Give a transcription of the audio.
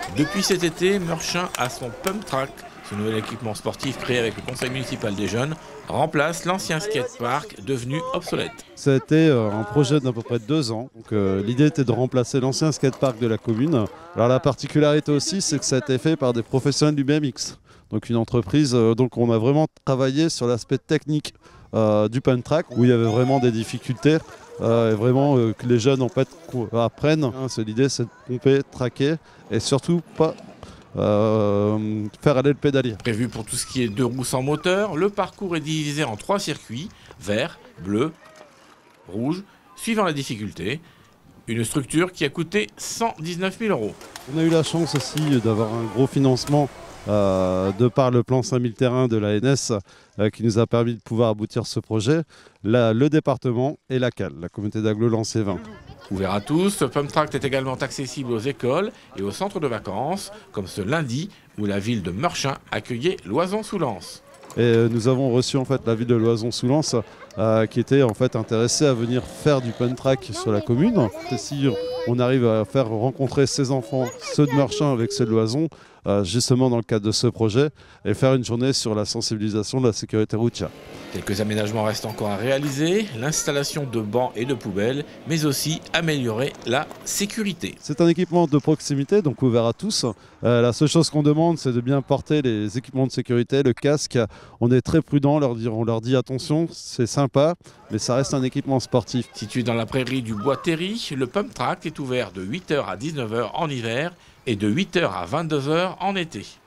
Depuis cet été, Meurchin a son Pump Track. Ce nouvel équipement sportif créé avec le conseil municipal des jeunes remplace l'ancien skatepark devenu obsolète. Ça a été un projet d'à peu près 2 ans. L'idée était de remplacer l'ancien skatepark de la commune. Alors la particularité aussi, c'est que ça a été fait par des professionnels du BMX. Donc une entreprise, donc on a vraiment travaillé sur l'aspect technique du Pump Track où il y avait vraiment des difficultés. Et vraiment que les jeunes en fait apprennent. L'idée c'est de pomper, traquer et surtout pas faire aller le pédalier. Prévu pour tout ce qui est 2 roues sans moteur, le parcours est divisé en 3 circuits, vert, bleu, rouge, suivant la difficulté. Une structure qui a coûté 119 000 €. On a eu la chance aussi d'avoir un gros financement de par le plan 5000 terrains de l'ANS qui nous a permis de pouvoir aboutir ce projet. Le département et la CAL, la communauté d'agglo Lancé 20. Ouvert à tous, ce Pump Track est également accessible aux écoles et aux centres de vacances, comme ce lundi où la ville de Meurchin accueillait Loison-sous-Lens. Et nous avons reçu en fait la ville de Loison-sous-Lens qui était en fait intéressée à venir faire du Pump Track sur la commune. Et si on arrive à faire rencontrer ces enfants, ceux de Meurchin avec ceux de Loison, justement dans le cadre de ce projet, et faire une journée sur la sensibilisation de la sécurité routière. Quelques aménagements restent encore à réaliser, l'installation de bancs et de poubelles, mais aussi améliorer la sécurité. C'est un équipement de proximité, donc ouvert à tous. La seule chose qu'on demande, c'est de bien porter les équipements de sécurité, le casque. On est très prudent, on leur dit attention, c'est sympa, mais ça reste un équipement sportif. Situé dans la prairie du Bois-Terry, le Pump Track est ouvert de 8 h à 19 h en hiver et de 8 h à 22 h en été.